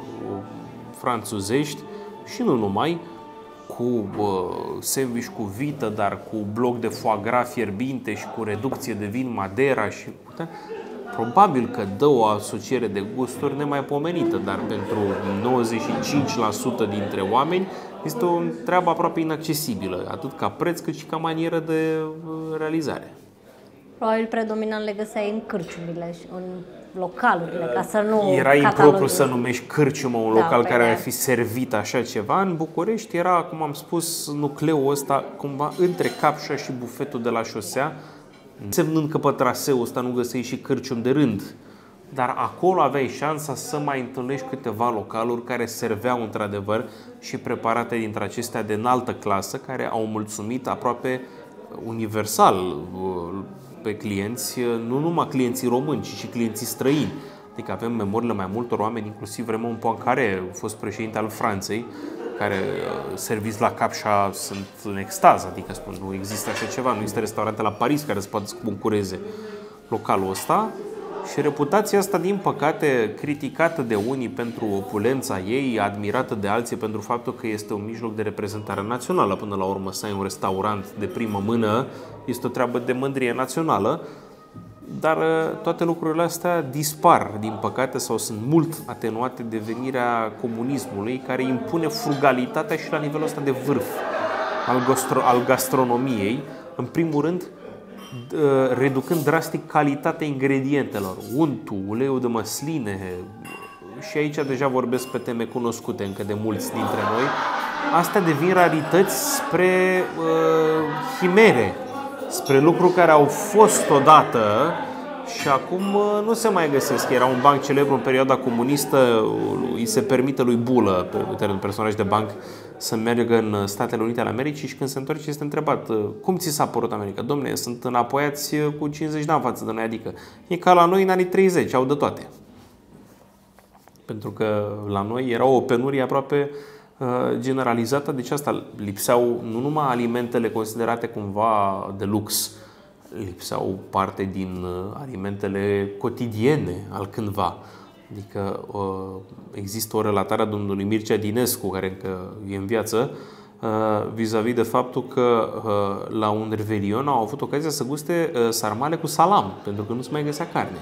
franțuzești și nu numai, cu sandwich cu vită, dar cu bloc de foie gras fierbinte și cu reducție de vin Madeira și probabil că dă o asociere de gusturi nemaipomenită, dar pentru 95% dintre oameni este o treabă aproape inaccesibilă, atât ca preț cât și ca manieră de realizare. Probabil predominant le găseai în cârciumile și în localurile, ca să nu era impropriu să numești cârciumă un local care ar fi servit așa ceva. În București era, cum am spus, nucleul ăsta cumva între Capșa și bufetul de la șosea, însemnând că pe traseul ăsta nu găseai și cârcium de rând. Dar acolo aveai șansa să mai întâlnești câteva localuri care serveau într-adevăr și preparate dintre acestea de înaltă clasă, care au mulțumit aproape universal pe clienți, nu numai clienții români, ci și clienții străini. Adică avem memoriile mai multor oameni, inclusiv Raymond Poincaré, fost președinte al Franței, care serviți la Capșa sunt în extaz, adică spun, nu există așa ceva, nu există restaurante la Paris care să poată să concureze localul ăsta. Și reputația asta, din păcate, criticată de unii pentru opulența ei, admirată de alții pentru faptul că este un mijloc de reprezentare națională. Până la urmă, să ai un restaurant de primă mână este o treabă de mândrie națională, dar toate lucrurile astea dispar, din păcate, sau sunt mult atenuate de venirea comunismului, care impune frugalitatea și la nivelul ăsta de vârf al gastronomiei, în primul rând, reducând drastic calitatea ingredientelor, untul, uleiul de măsline, și aici deja vorbesc pe teme cunoscute încă de mulți dintre noi. Astea devin rarități spre chimere, spre lucruri care au fost odată și acum nu se mai găsesc. Era un banc celebru în perioada comunistă, îi se permite lui Bulă, un personaj de banc, să meargă în Statele Unite ale Americii și când se întoarce este întrebat: cum ți s-a părut America? Dom'le, sunt înapoiați cu 50 de ani față de noi, adică e ca la noi în anii 30, au de toate. Pentru că la noi era o penurie aproape generalizată, deci asta lipseau nu numai alimentele considerate cumva de lux, lipseau parte din alimentele cotidiene al cândva. Adică există o relatare a domnului Mircea Dinescu, care încă e în viață, vis-a-vis de faptul că la un revelion au avut ocazia să guste sarmale cu salam, pentru că nu se mai găsea carne.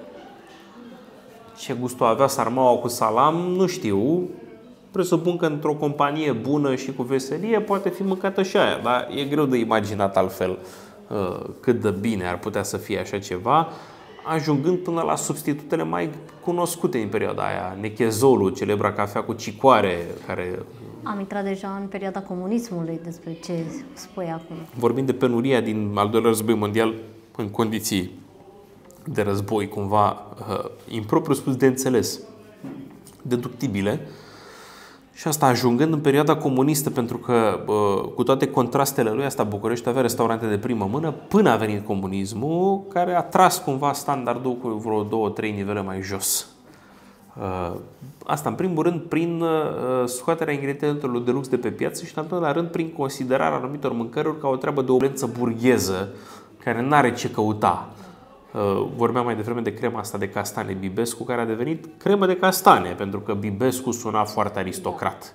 Ce gust avea sarmaua cu salam, nu știu. Presupun că într-o companie bună și cu veselie poate fi mâncată și aia, dar e greu de imaginat altfel cât de bine ar putea să fie așa ceva, ajungând până la substitutele mai cunoscute din perioada aia. Nechezolul, celebra cafea cu cicoare, care... Am intrat deja în perioada comunismului, despre ce spui acum. Vorbim de penuria din al doilea război mondial în condiții de război, cumva impropriu spus de înțeles, deductibile. Și asta ajungând în perioada comunistă, pentru că cu toate contrastele lui, asta București avea restaurante de primă mână până a venit comunismul, care a tras cumva standardul cu vreo 2-3 nivele mai jos. Asta în primul rând prin scoaterea ingredientelor de lux de pe piață și în al doilea rând prin considerarea anumitor mâncăruri ca o treabă de opulență burgheză care n-are ce căuta. Vorbeam mai devreme de crema asta de castane Bibescu, care a devenit cremă de castane, pentru că Bibescu suna foarte aristocrat.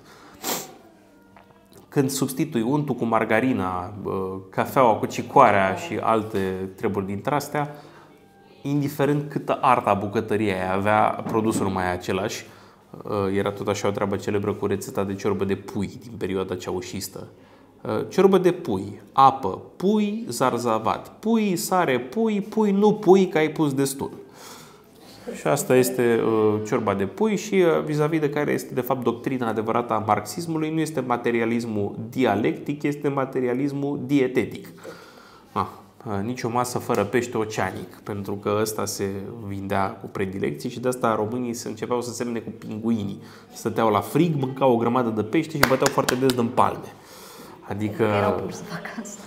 Când substitui untul cu margarina, cafeaua cu cicoarea și alte treburi dintre astea, indiferent câtă artă a bucătăriei avea, produsul numai același. Era tot așa o treabă celebră cu rețeta de ciorbă de pui din perioada ceaușistă. Ciorbă de pui, apă, pui, zarzavat, pui, sare, pui, pui, nu pui, că ai pus destul. Și asta este ciorba de pui și vis-a-vis de care este de fapt doctrina adevărată a marxismului, nu este materialismul dialectic, este materialismul dietetic. Nici o masă fără pește oceanic, pentru că ăsta se vindea cu predilecție și de asta românii se începeau să semne cu pinguinii. Stăteau la frig, mâncau o grămadă de pește și băteau foarte des din palme. Adică... Erau pur să facă asta.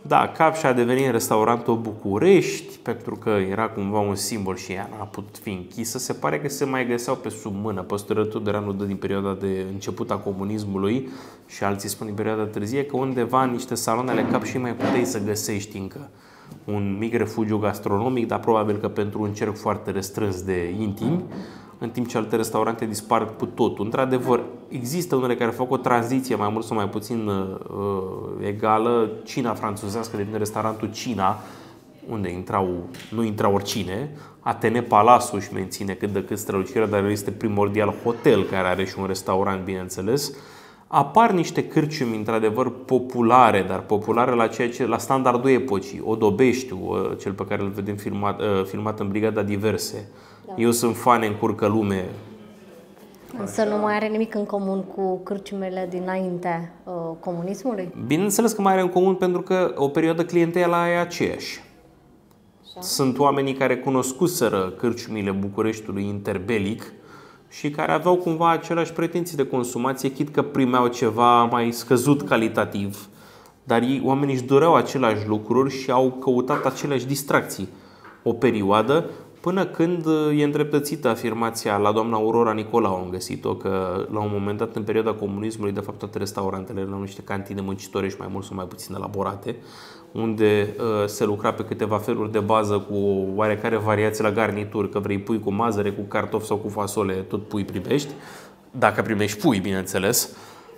Da, Capșa a devenit restaurantul București pentru că era cumva un simbol și ea n-a putut fi închisă. Se pare că se mai găseau pe sub mână. Păstorul Tudoreanu dă din perioada de început a comunismului și alții spun din perioada târzie că undeva în niște saloane ale Capșei mai puteai să găsești încă un mic refugiu gastronomic, dar probabil că pentru un cerc foarte restrâns de intimi, în timp ce alte restaurante dispar cu totul. Într-adevăr, există unele care fac o tranziție mai mult sau mai puțin egală. Cina franțuzească devine restaurantul Cina, unde nu intra oricine. Atene Palace își menține cât de cât strălucirea, dar este primordial hotel, care are și un restaurant, bineînțeles. Apar niște cârciumi, într-adevăr, populare, dar populare la standardul epocii. Odobeștiu, cel pe care îl vedem filmat în Brigada Diverse. Da. Eu sunt fan în curcă lume. Însă nu mai are nimic în comun cu cârciumele dinainte comunismului? Bineînțeles că mai are în comun pentru că o perioadă clientela e aceeași. Așa. Sunt oamenii care cunoscuseră cârciumile Bucureștiului interbelic și care aveau cumva aceleași pretenții de consumație, chit că primeau ceva mai scăzut calitativ. Dar oamenii își doreau aceleași lucruri și au căutat aceleași distracții o perioadă, până când e îndreptățită afirmația la doamna Aurora Nicolau, am găsit-o, că la un moment dat, în perioada comunismului, de fapt toate restaurantele erau niște cantine muncitorești, mai mult sau mai puțin elaborate, unde se lucra pe câteva feluri de bază cu o oarecare variație la garnituri, că vrei pui cu mazăre, cu cartofi sau cu fasole, tot pui primești, dacă primești pui, bineînțeles.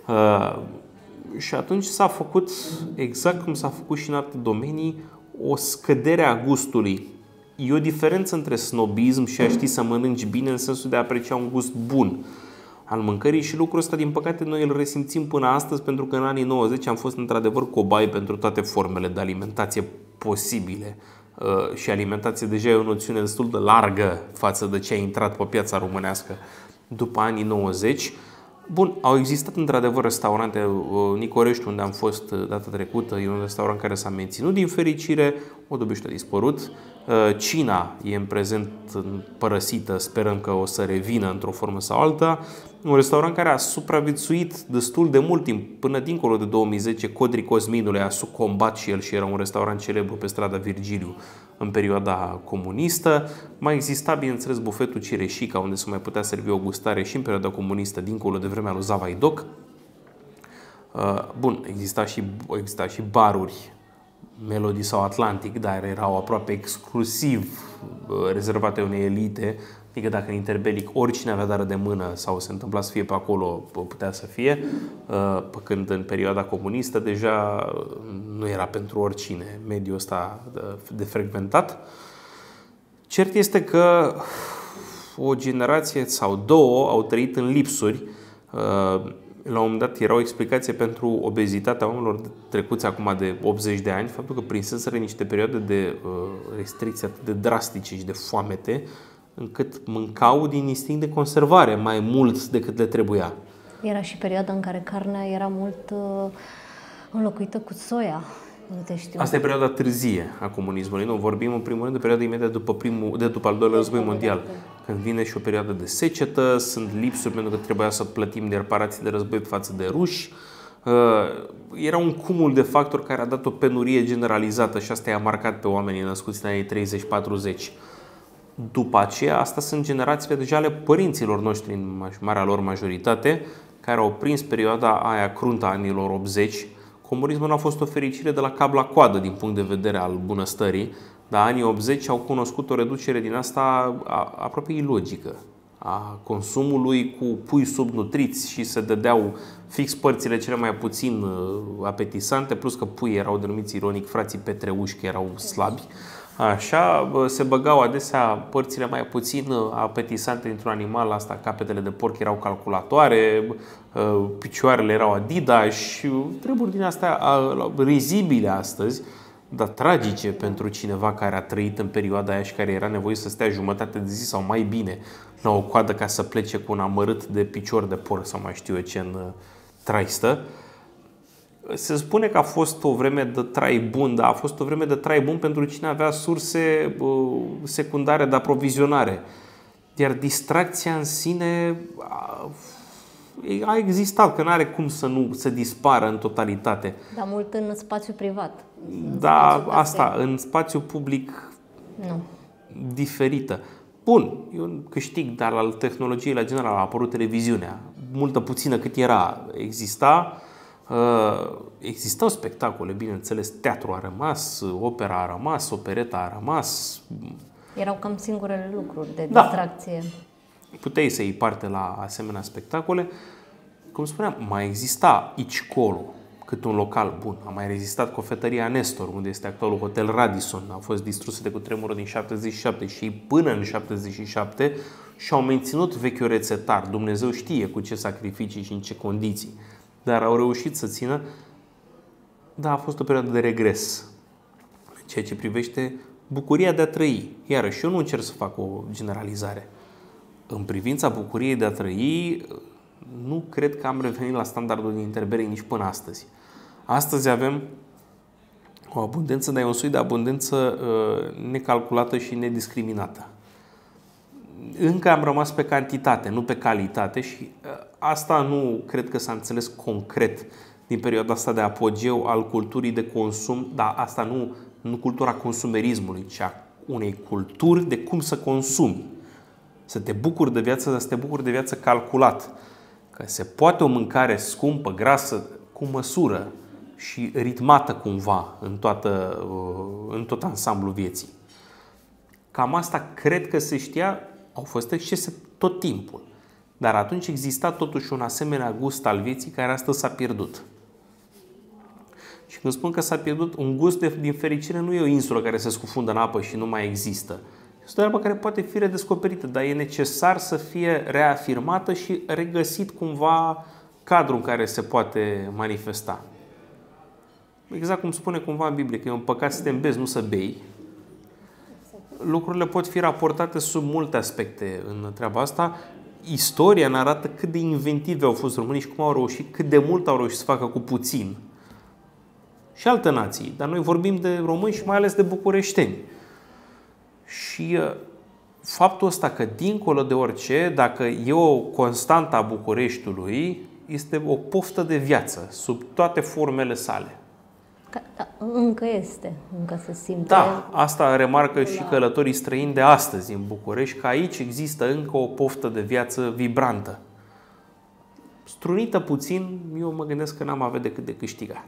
Și atunci s-a făcut, exact cum s-a făcut și în alte domenii, o scădere a gustului. E o diferență între snobism și a ști să mănânci bine, în sensul de a aprecia un gust bun al mâncării, și lucrul ăsta, din păcate, noi îl resimțim până astăzi, pentru că în anii 90 am fost într-adevăr cobai pentru toate formele de alimentație posibile. Și alimentație deja e o noțiune destul de largă față de ce a intrat pe piața românească după anii 90. Bun, au existat într-adevăr restaurante. Nicorești, unde am fost data trecută, e un restaurant care s-a menținut din fericire, Odobești a dispărut. Cina e în prezent părăsită, sperăm că o să revină într-o formă sau alta. Un restaurant care a supraviețuit destul de mult timp, până dincolo de 2010, Codri Cosminule a sucombat și el și era un restaurant celebru pe strada Virgiliu în perioada comunistă. Mai exista, bineînțeles, bufetul Cireșica, unde se mai putea servi o gustare și în perioada comunistă, dincolo de vremea lui Zavaidoc. Bun, exista și baruri, Melody sau Atlantic, dar erau aproape exclusiv rezervate unei elite. Adică dacă în interbelic oricine avea dară de mână sau se întâmpla să fie pe acolo, putea să fie, pe când în perioada comunistă deja nu era pentru oricine mediul ăsta de frecventat. Cert este că o generație sau două au trăit în lipsuri. La un moment dat era o explicație pentru obezitatea oamenilor trecuți acum de 80 de ani, faptul că prinseseră niște perioade de restricții atât de drastice și de foamete, încât mâncau din instinct de conservare mai mult decât le trebuia. Era și perioada în care carnea era mult înlocuită cu soia. Asta e perioada târzie a comunismului. Nu, vorbim în primul rând de perioada imediat după al doilea război mondial, când vine și o perioadă de secetă, sunt lipsuri pentru că trebuia să plătim de reparații de război față de ruși. Era un cumul de factori care a dat o penurie generalizată și asta i-a marcat pe oamenii născuți în anii 30-40. După aceea, asta sunt generațiile deja ale părinților noștri, în marea lor majoritate, care au prins perioada aia cruntă a anilor 80. Comunismul nu a fost o fericire de la cap la coadă din punct de vedere al bunăstării, dar anii 80 au cunoscut o reducere din asta aproape ilogică a consumului, cu pui subnutriți și se dădeau fix părțile cele mai puțin apetisante, plus că puii erau denumiți ironic frații Petreuși, că erau slabi. Așa, se băgau adesea părțile mai puțin apetisante dintr-un animal, asta capetele de porc erau calculatoare, picioarele erau Adidas și treburi din astea rizibile astăzi, dar tragice pentru cineva care a trăit în perioada aia și care era nevoit să stea jumătate de zi sau mai bine la o coadă ca să plece cu un amărât de picior de porc sau mai știu eu ce în traistă. Se spune că a fost o vreme de trai bun, dar a fost o vreme de trai bun pentru cine avea surse secundare de aprovizionare. Iar distracția în sine a existat, că nu are cum să nu să dispară în totalitate. Dar mult în spațiu privat. Da, asta, în spațiu public nu. Diferită. Bun, e un câștig, dar al tehnologiei la general a apărut televiziunea. Multă puțină cât era, existau spectacole, bineînțeles, teatru a rămas, opera a rămas, opereta a rămas. Erau cam singurele lucruri de distracție. Puteai să iei parte la asemenea spectacole. Cum spuneam, mai exista aici colo, cât un local bun. A mai rezistat cofetăria Nestor, unde este actualul Hotel Radisson. A fost distrusă de cutremurul din 77 și până în 77 și-au menținut vechiul rețetar. Dumnezeu știe cu ce sacrificii și în ce condiții. Dar au reușit să țină. Da, a fost o perioadă de regres. În ceea ce privește bucuria de a trăi. Iarăși, eu nu încerc să fac o generalizare. În privința bucuriei de a trăi, nu cred că am revenit la standardul din Interbelic nici până astăzi. Astăzi avem o abundență, dar e un soi de abundență necalculată și nediscriminată. Încă am rămas pe cantitate, nu pe calitate și asta nu cred că s-a înțeles concret din perioada asta de apogeu al culturii de consum, dar asta nu cultura consumerismului, ci a unei culturi de cum să consumi. Să te bucuri de viață, dar să te bucuri de viață calculat. Că se poate o mâncare scumpă, grasă, cu măsură și ritmată cumva în tot ansamblul vieții. Cam asta cred că se știa, au fost excese tot timpul. Dar atunci exista totuși un asemenea gust al vieții care astăzi s-a pierdut. Și când spun că s-a pierdut, un gust din fericire nu e o insulă care se scufundă în apă și nu mai există. Este o treabă care poate fi redescoperită, dar e necesar să fie reafirmată și regăsit cumva cadrul în care se poate manifesta. Exact cum spune cumva în Biblie, că e un păcat să te îmbezi, nu să bei. Lucrurile pot fi raportate sub multe aspecte în treaba asta. Istoria ne arată cât de inventivi au fost românii și cum au reușit, cât de mult au reușit să facă cu puțin. Și alte nații, dar noi vorbim de români și mai ales de bucureșteni. Și faptul ăsta că dincolo de orice, dacă e o constantă a Bucureștiului, este o poftă de viață, sub toate formele sale. Încă este, încă se simte. Da, asta remarcă și călătorii străini de astăzi în București, că aici există încă o poftă de viață vibrantă. Strunită puțin, eu mă gândesc că n-am avea decât de câștigat.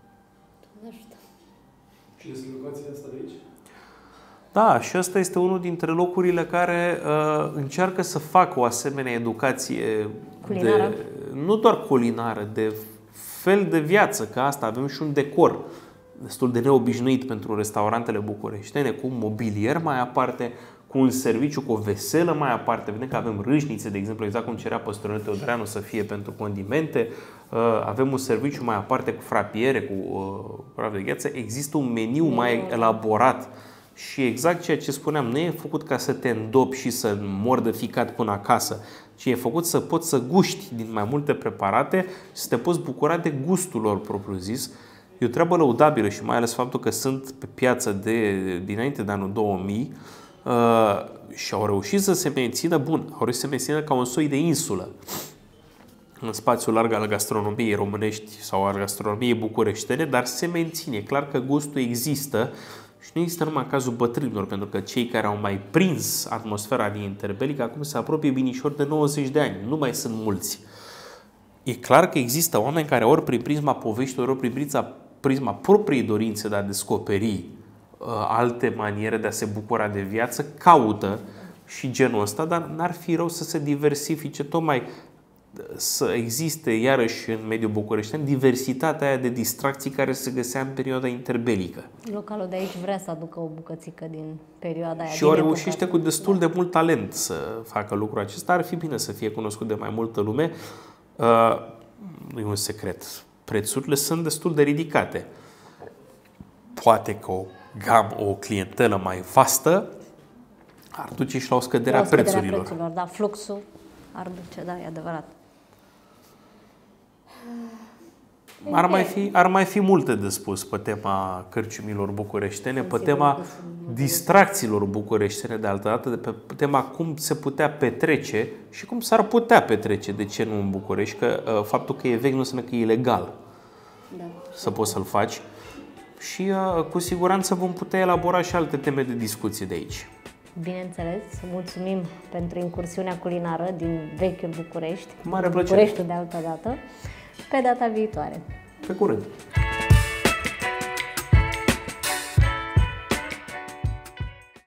Și este locația asta de aici? Da, și ăsta este unul dintre locurile care încearcă să facă o asemenea educație culinară. Nu doar culinară, de fel de viață, că asta avem și un decor destul de neobișnuit pentru restaurantele bucureștene, cu un mobilier mai aparte, cu un serviciu, cu o veselă mai aparte. Vedem că avem râșnițe, de exemplu, exact cum cerea Păstorul Teodoreanu să fie pentru condimente. Avem un serviciu mai aparte cu frapiere, cu praf de gheață. Există un meniu mai elaborat. Și exact ceea ce spuneam, nu e făcut ca să te îndopi și să mori de ficat până acasă, ci e făcut să poți să guști din mai multe preparate și să te poți bucura de gustul lor propriu-zis. E o treabă lăudabilă și mai ales faptul că sunt pe piață dinainte de anul 2000 și au reușit să se mențină, au reușit să se mențină ca un soi de insulă în spațiul larg al gastronomiei românești sau al gastronomiei bucureștene, dar se menține. E clar că gustul există. Și nu există numai în cazul bătrânilor, pentru că cei care au mai prins atmosfera din Interbelic acum se apropie binișor de 90 de ani. Nu mai sunt mulți. E clar că există oameni care ori prin prisma poveștilor, ori prin prisma propriei dorințe de a descoperi alte maniere de a se bucura de viață, caută și genul ăsta, dar n-ar fi rău să se diversifice tocmai să existe iarăși în mediul bucureștean diversitatea aia de distracții care se găsea în perioada interbelică. Localul de aici vrea să aducă o bucățică din perioada aia. Și o reușește cu destul de mult talent să facă lucrul acesta. Ar fi bine să fie cunoscut de mai multă lume. Nu e un secret. Prețurile sunt destul de ridicate. Poate că o clientelă mai vastă ar duce și la o scădere a prețurilor. Da, fluxul ar duce, da, e adevărat. Ar mai fi multe de spus pe tema cărciumilor bucureștene, pe tema distracțiilor bucureștene de altă dată, pe tema cum se putea petrece și cum s-ar putea petrece, de ce nu în București, că faptul că e vechi nu înseamnă că e ilegal să poți să-l faci și cu siguranță vom putea elabora și alte teme de discuție de aici. Bineînțeles, mulțumim pentru incursiunea culinară din vechiul București, Mare plăcere. Bucureștiul de altă dată, pe data viitoare. Pe curând!